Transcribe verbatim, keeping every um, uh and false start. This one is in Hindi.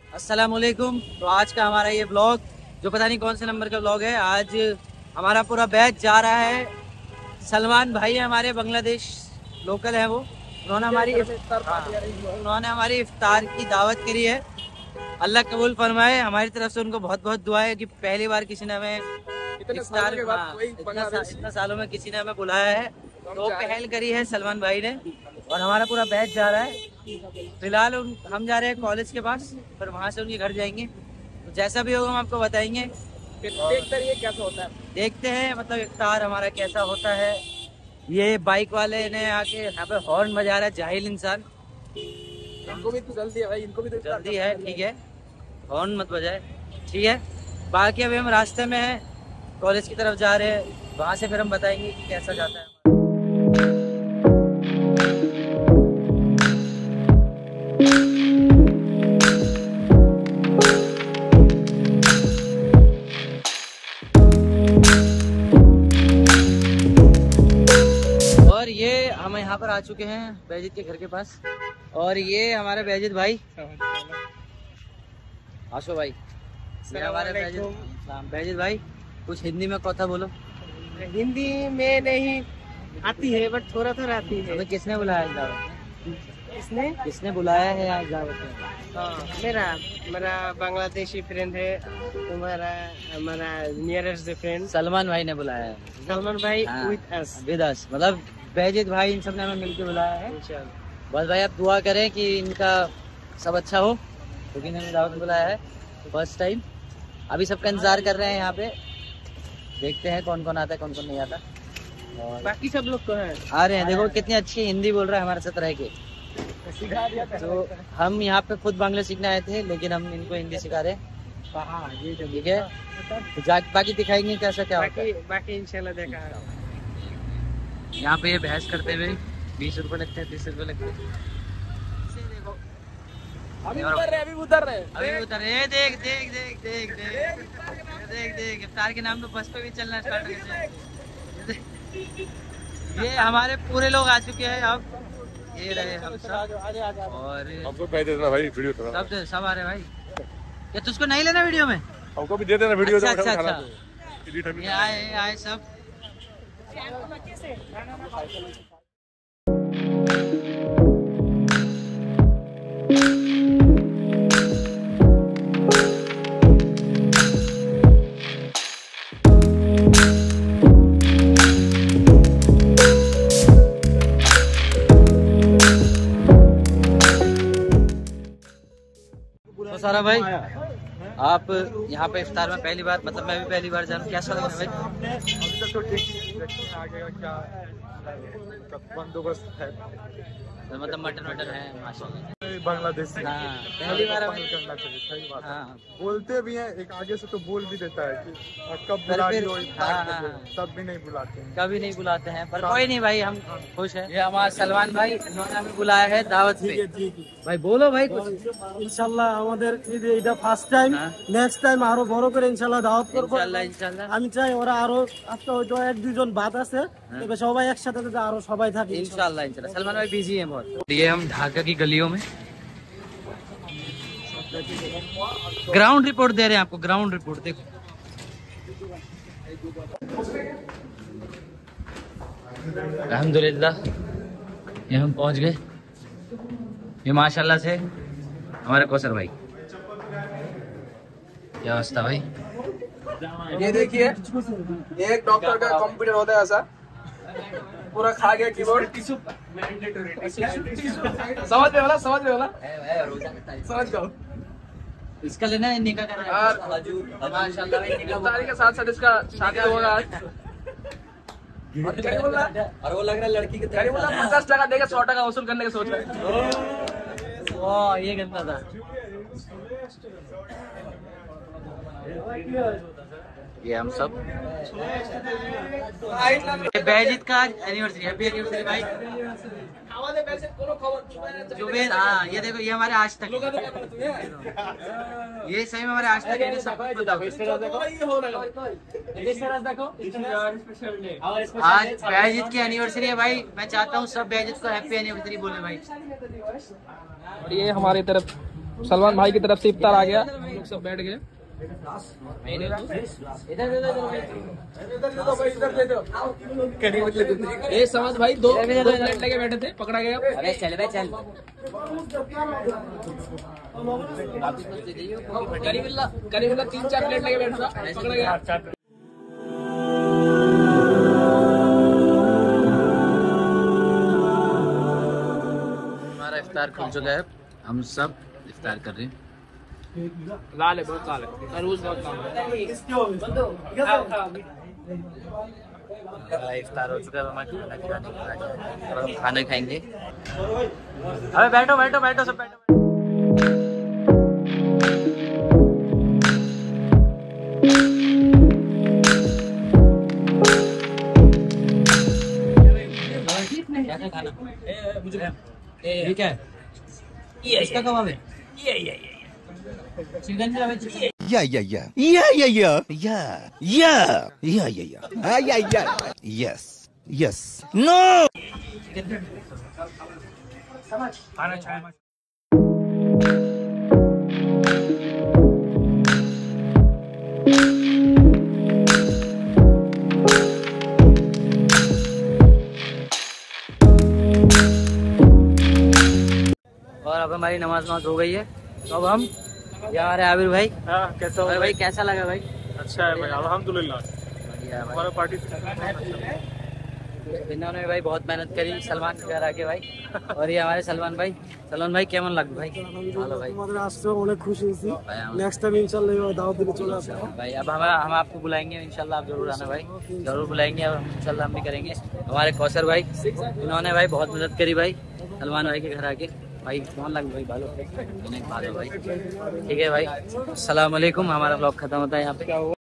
अस्सलामुअलैकुम। तो आज का हमारा ये ब्लॉग जो पता नहीं कौन से नंबर का ब्लॉग है, आज हमारा पूरा बैच जा रहा है। सलमान भाई है हमारे, बांग्लादेश लोकल है वो। उन्होंने हमारी उन्होंने हमारी इफ्तार की दावत करी है। अल्लाह कबूल फरमाए। हमारी तरफ से उनको बहुत बहुत दुआ है कि पहली बार किसी ने हमें इफ्तार इतना, इतना सालों में किसी ने हमें बुलाया है। तो पहल करी है सलमान भाई ने और हमारा पूरा बैच जा रहा है। फिलहाल हम जा रहे हैं कॉलेज के पास, फिर वहाँ से उनके घर जाएंगे। तो जैसा भी होगा हम आपको बताएंगे। देखते हैं कैसा होता है, देखते हैं मतलब इफ्तार हमारा कैसा होता है। ये बाइक वाले ने आके यहाँ पे हॉर्न बजा रहा है, जाहिल इंसान। इनको भी तो जल्दी है भाई, इनको भी तो जल्दी है, ठीक है, हॉर्न मत बजाए, ठीक है। बाकी अभी हम रास्ते में हैं, कॉलेज की तरफ जा रहे हैं। वहाँ से फिर हम बताएंगे कि कैसा जाता है। और ये हम यहाँ पर आ चुके हैं बैजित के घर के पास। और ये हमारे बैजित भाई, आशो भाई, ये हमारे बैजित बैजित भाई। कुछ हिंदी में कथा बोलो। हिंदी में नहीं आती है बट थोड़ा थोड़ा आती है। हमें किसने बुलाया है दावत? किसने किसने बुलाया है आज दावत में? हाँ, मेरा मेरा बांग्लादेशी फ्रेंड है, तुम्हारा हमारा नियरेस्ट फ्रेंड सलमान भाई ने बुलाया है। सलमान भाई हाँ, विद अस विद अस मतलब बैजित भाई, इन सब ने हमें मिलकर बुलाया है। बस भाई आप दुआ करें कि इनका सब अच्छा हो, क्योंकि इन्होंने दावत में बुलाया है फर्स्ट टाइम। अभी सबका इंतजार कर रहे हैं यहाँ पे, देखते हैं कौन कौन आता है कौन कौन नहीं आता। और बाकी सब लोग तो है आ रहे हैं, देखो कितनी अच्छी हिंदी बोल रहा है हमारे साथ रह के। तो हम यहाँ पे खुद बांग्ला सीखने आए थे, लेकिन हम इनको हिंदी सिखा रहे हैं, ठीक है। तो बाकी दिखाएंगे कैसा क्या होता है। बाकी इंशाल्लाह देखा है। यहाँ पे ये बहस करते हुए बीस रुपए लगते हैं, तीस रुपए लगते हैं। अभी उतर रहे अभी उतर रहे अभी उतर रहे देख देख देख देख देख देख देख इफ्तार के नाम पे बस पे भी चलना स्टार्ट हो गया। ये हमारे पूरे लोग आ चुके हैं अब। ये रहे हम सब। और हमको भी दे देना भाई वीडियो थोड़ा। सब सब आ रहे भाई। क्या तुझको नहीं लेना वीडियो में? हमको भी दे देना वीडियो। अच्छा अच्छा अच्छा। ये आए आए सब। तो सारा भाई, आप यहाँ पे इफ्तार में पहली बार, मतलब मैं भी पहली बार जाऊँ, कैसा लगा भाई? अभी तक तो ठीक ही, देखते हैं आगे का क्या बंदोबस्त है। मतलब मटन वटन है माशाल्लाह। बांग्लादेशी हाँ, पहली बार हमें करना चाहिए, सही बात है। हाँ, बोलते भी हैं, एक आगे से तो बोल भी देता है कि कब पर बुला फिर- रही हो इफ्तार हाँ, के लिए, हाँ। तब भी नहीं बुलाते हैं। कभी नहीं बुलाते हैं, पर कोई नहीं भाई, हम खुश हैं। ये हमारा सलमान भाई, इन्होंने हमें बुलाया है दावत पे। भाई बोलो भाई कुछ। ইনশাআল্লাহ আমাদের এটা ফার্স্ট টাইম, হ্যাঁ। নেক্সট টাইম আরো বড় করে ইনশাআল্লাহ দাওয়াত করব। इंशाल्लाह इंशाल्लाह আমি চাই ওরা আরো আজকে হয়তো এক দুইজন বাদ আছে, তবে সবাই একসাথে যাতে আরো সবাই থাকে। इंशाल्लाह इंशाल्लाह। सलमान भाई बिजी हैं बहुत। ये हम ढाका की गलियों में ग्राउंड रिपोर्ट दे रहे हैं आपको, ग्राउंड रिपोर्ट देखो। अल्हम्दुलिल्लाह ये हम पहुंच गए। ये माशाल्लाह से हमारे कौसर भाई, क्या अवस्था भाई। ये देखिए, एक डॉक्टर का कंप्यूटर होता है ऐसा, पूरा खा गया कीबोर्ड। समझ में वाला समझ में वाला समझ जाओ। इसका लेना है, निकाह करना है माशाल्लाह भाई। निकाह इफ्तारी के साथ साथ इसका शादी होगा आज। और क्या बोल रहा है? और वो लग रहा है लड़की की क्या बोल रहा है? पचास टका देगा सौ टका वसूल करने की सोच रहा है। वाह ये गंदा था। ये हम सब बैजित का एनिवर्सरी, हैप्पी एनिवर्सरी भाई। जुबेर, हाँ ये देखो, ये हमारे आज तक, ये सही में हमारे आज तक है। सब कुछ बताओ। आज बैजित की एनिवर्सरी है भाई। मैं चाहता हूँ सब बैजित को हैप्पी एनिवर्सरी बोले भाई। और ये हमारी तरफ सलमान भाई की तरफ से इफ्तार आ गया, हम लोग सब बैठ गए। ये समझ भाई दो दो प्लेट लेके बैठे थे, पकड़ा गया। अरे चल बे चल। करीबुल्ला करीबुल्ला तीन चार प्लेट लेके बैठा था, पकड़ा गया। हमारा इफ्तार खुल चुका है, हम सब इफ्तार कर रहे हैं। लाल है, बहुत लाल है, तरबूज बहुत लाल है। इफ्तार हो चुका है, हमारा खाना खिलाने के बाद और हम खाना खाएंगे। अबे बैठो बैठो बैठो सब बैठो। क्या क्या खाना? मुझे ये क्या है? ये इसका कबाब है। ये ये ये चिकन का है। Yeah, yeah, yeah. Yeah, yeah, yeah. Yeah. Yeah. Yeah, yeah, yeah. Ah, yeah, yeah. Yes. Yes. No! और अब हमारी नमाज नमाज हो गई है, तो अब हम यहाँ आ रहे हैं। आबिर भाई, हाँ, कैसा हो भाई कैसा लगा भाई? अच्छा है भाई, अल्हम्दुलिल्लाह। बढ़िया भाई। हमारा पार्टी इन्होंने भाई बहुत मेहनत करी सलमान के घर आके भाई। और ये हमारे सलमान भाई, सलमान भाई केमन लग भाई? ভালো ভাই, আমাদের আসতে অনেক খুশি হয়েছি। भाई हम নেক্সট টাইম ইনশাআল্লাহ এভাবে দাওয়াত দিলে চলে আসবো। भाई अब हम हम आपको बुलाएंगे इंशाल्लाह, आप जरूर आना भाई, जरूर बुलाएंगे। अब इंशाल्लाह हम भी करेंगे। हमारे कौसर भाई, इन्होंने भाई बहुत मदद करी भाई सलमान भाई के घर आके। भाई कौन लग भाई भालो भालो भाई, ठीक है भाई। अस्सलाम वालेकुम, हमारा ब्लॉग खत्म होता है यहाँ पे।